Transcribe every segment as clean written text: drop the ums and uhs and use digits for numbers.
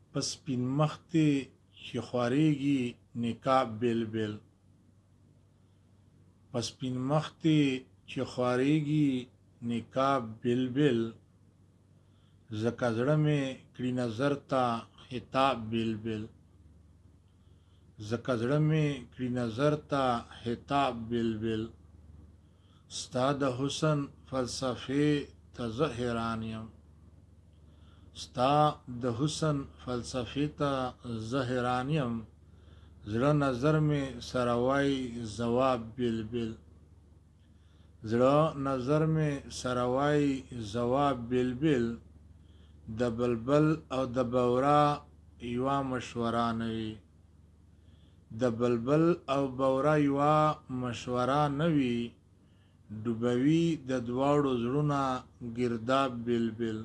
په سپین مختې چې خوارېږي نقاب بېل بېل په سپین مختې چې خوارېږي نقاب بېل بېل ځکه زړه مې کړي نظر ته خطاب بېل بېل ځکه زړه مې کړي نظر ته خطاب بېل بېل ستا د حسن فلسفې ته زه حیران یم ستا د حسن فلسفې ته زه حیران یم زړه نظر مې سره وایي ځواب بېل بېل زړه نظر مې سره وایي ځواب بېل بېل د بلبل او د بورا یوه مشوره نه وي د بلبل او بورا یوه مشوره نه وي ډوبوي د دواړو زړونه ګرداب بېل بېل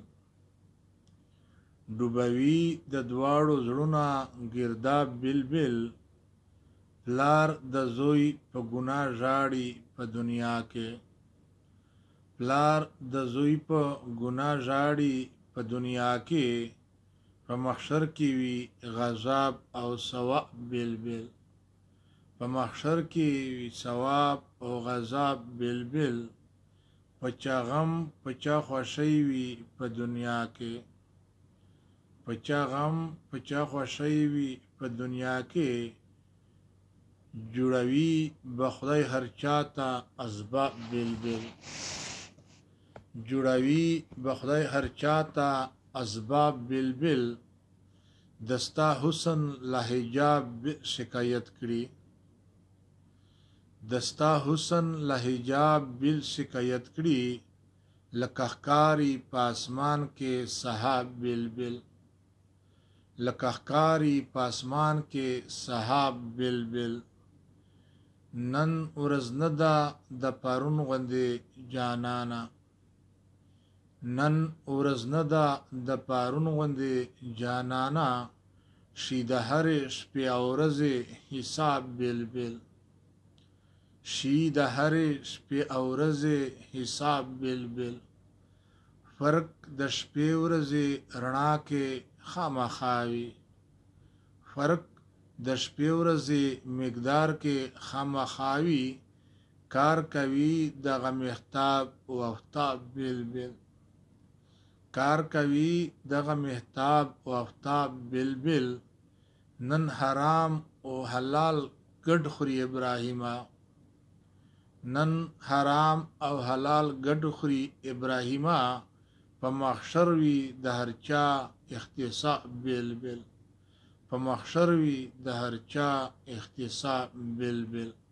ډوبوي د دواړو زړونه ګرداب بېل بېل پلار د زوی په ګناه ژاړي په دنیا کې پلار د زوی په ګناه ژاړي په دنیا کې په محشر کې وي غضب او ثواب بېل بېل په محشر کې وي ثواب او غضب بېل بېل په چا غم په چا خوښۍ وي په دنیا کې په چا غم په چا خوښۍ وي په دنیا کې جوړوي به خدای هر چا ته اسباب بېل بېل جوړوي به خدای هر چا ته اسباب بېل بېل دستا حسن له حجاب شکایت کړي دستا حسن له حجاب بېل شکایت کړي لکه ښکاري په اسمان کې سحاب بېل بېل لکه ښکاري په اسمان کې سحاب بېل بېل نن ورځ نه ده د پرون غوندې جانانه نن ورځ نه ده د پرون غوندې جانانه شي د هرې شپې او ورځې حساب بېل بېل شي د هرې شپې او ورځې حساب بېل بېل فرق د شپې ورځې رڼا کې خامخا وي فرق د شپې ورځې مقدار کې خامخا وي کار کوي دغه مهتاب او آفتاب بېل بېل کار کوي دغه مهتاب او آفتاب بېل بېل نن حرام او حلال ګډ خوري ابراهیمه نن حرام او حلال ګډ خوري ابراهیمه په محشر وي د هر چا احتساب بېل بېل په محشر وي د هر چا احتساب بېل بېل